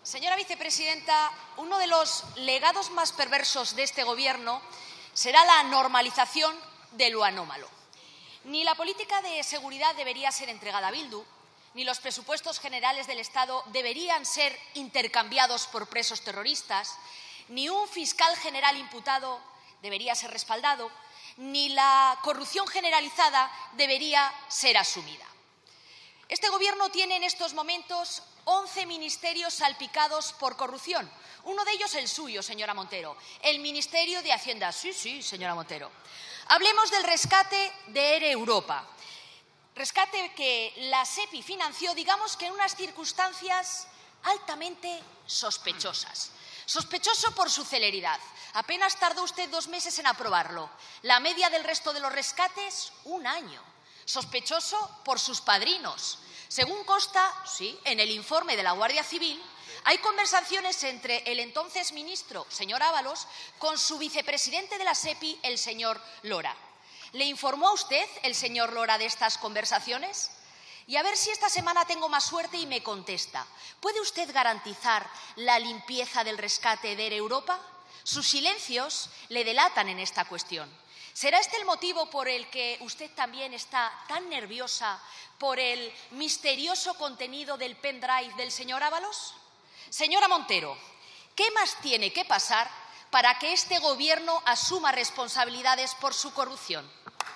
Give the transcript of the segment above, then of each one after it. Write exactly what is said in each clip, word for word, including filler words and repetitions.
Señora vicepresidenta, uno de los legados más perversos de este Gobierno será la normalización de lo anómalo. Ni la política de seguridad debería ser entregada a Bildu, ni los presupuestos generales del Estado deberían ser intercambiados por presos terroristas, ni un fiscal general imputado debería ser respaldado, ni la corrupción generalizada debería ser asumida. Este Gobierno tiene en estos momentos once ministerios salpicados por corrupción. Uno de ellos el suyo, señora Montero, el Ministerio de Hacienda. Sí, sí, señora Montero. Hablemos del rescate de ERE Europa. Rescate que la SEPI financió, digamos que en unas circunstancias altamente sospechosas. Sospechoso por su celeridad. Apenas tardó usted dos meses en aprobarlo. La media del resto de los rescates, un año. Sospechoso por sus padrinos. Según consta, sí, en el informe de la Guardia Civil, hay conversaciones entre el entonces ministro, señor Ábalos, con su vicepresidente de la SEPI, el señor Lora. ¿Le informó a usted el señor Lora de estas conversaciones? Y a ver si esta semana tengo más suerte y me contesta. ¿Puede usted garantizar la limpieza del rescate de ERE Europa? Sus silencios le delatan en esta cuestión. ¿Será este el motivo por el que usted también está tan nerviosa por el misterioso contenido del pendrive del señor Ábalos? Señora Montero, ¿qué más tiene que pasar para que este Gobierno asuma responsabilidades por su corrupción?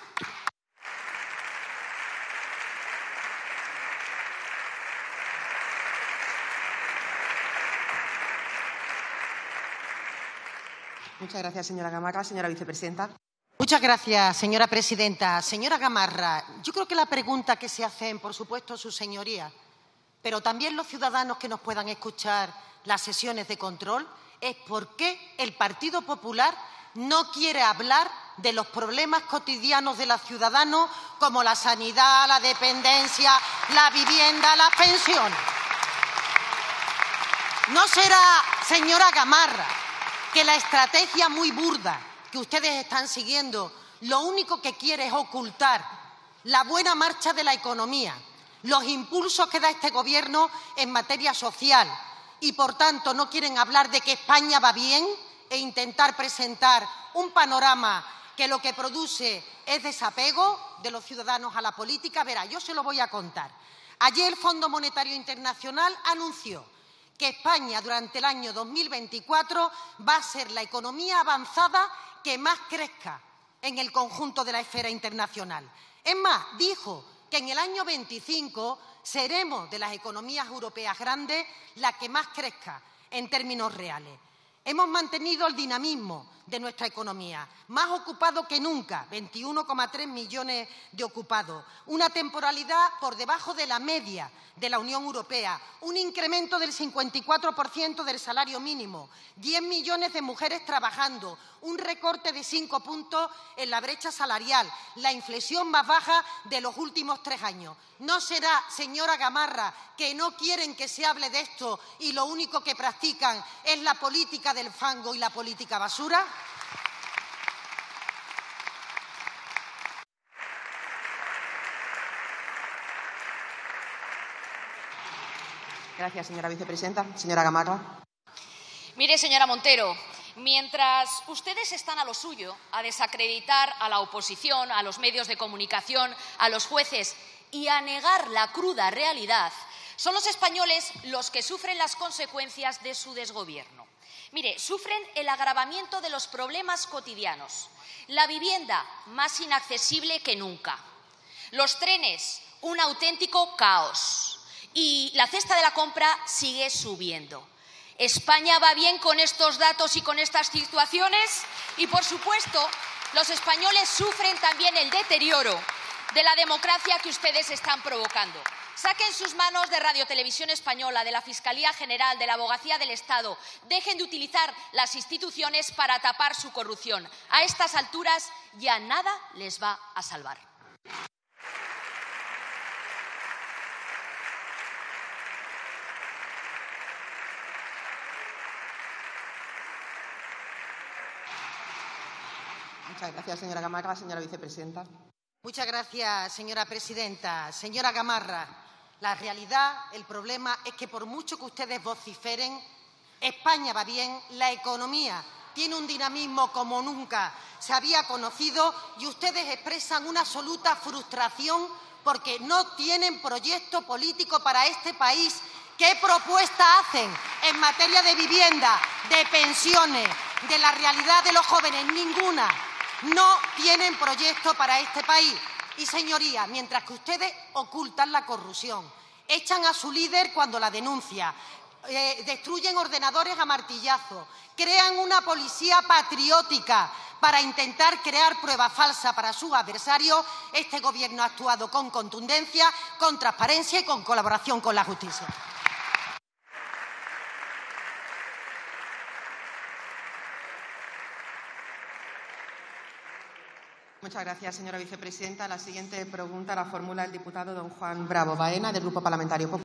Muchas gracias, señora Gamarra. Señora vicepresidenta. Muchas gracias, señora presidenta. Señora Gamarra, yo creo que la pregunta que se hacen, por supuesto, sus señorías, pero también los ciudadanos que nos puedan escuchar las sesiones de control, es por qué el Partido Popular no quiere hablar de los problemas cotidianos de los ciudadanos como la sanidad, la dependencia, la vivienda, las pensiones. ¿No será, señora Gamarra, que la estrategia muy burda que ustedes están siguiendo lo único que quiere es ocultar la buena marcha de la economía, los impulsos que da este Gobierno en materia social y, por tanto, no quieren hablar de que España va bien e intentar presentar un panorama que lo que produce es desapego de los ciudadanos a la política? Verá, yo se lo voy a contar. Ayer el Fondo Monetario Internacional anunció que España durante el año dos mil veinticuatro va a ser la economía avanzada que más crezca en el conjunto de la esfera internacional. Es más, dijo que en el año veinticinco seremos de las economías europeas grandes la que más crezca en términos reales. Hemos mantenido el dinamismo de nuestra economía, más ocupado que nunca, veintiuno coma tres millones de ocupados, una temporalidad por debajo de la media de la Unión Europea, un incremento del cincuenta y cuatro por ciento del salario mínimo, diez millones de mujeres trabajando, un recorte de cinco puntos en la brecha salarial, la inflexión más baja de los últimos tres años. ¿No será, señora Gamarra, que no quieren que se hable de esto y lo único que practican es la política del fango y la política basura? Gracias, señora vicepresidenta. Señora Gamarra. Mire, señora Montero, mientras ustedes están a lo suyo, a desacreditar a la oposición, a los medios de comunicación, a los jueces y a negar la cruda realidad, son los españoles los que sufren las consecuencias de su desgobierno. Mire, sufren el agravamiento de los problemas cotidianos, la vivienda más inaccesible que nunca, los trenes, un auténtico caos, y la cesta de la compra sigue subiendo. ¿España va bien con estos datos y con estas situaciones? Y, por supuesto, los españoles sufren también el deterioro de la democracia que ustedes están provocando. Saquen sus manos de Radio Televisión Española, de la Fiscalía General, de la Abogacía del Estado. Dejen de utilizar las instituciones para tapar su corrupción. A estas alturas ya nada les va a salvar. Muchas gracias, señora Gamarra. Señora vicepresidenta. Muchas gracias, señora presidenta. Señora Gamarra, La realidad, el problema es que por mucho que ustedes vociferen, España va bien, la economía tiene un dinamismo como nunca se había conocido y ustedes expresan una absoluta frustración porque no tienen proyecto político para este país. ¿Qué propuesta hacen en materia de vivienda, de pensiones, de la realidad de los jóvenes? Ninguna. No tienen proyecto para este país. Y, señorías, mientras que ustedes ocultan la corrupción, echan a su líder cuando la denuncia, eh, destruyen ordenadores a martillazo, crean una policía patriótica para intentar crear pruebas falsas para sus adversarios, este Gobierno ha actuado con contundencia, con transparencia y con colaboración con la justicia. Muchas gracias, señora vicepresidenta. La siguiente pregunta la formula el diputado don Juan Bravo Baena, del Grupo Parlamentario Popular.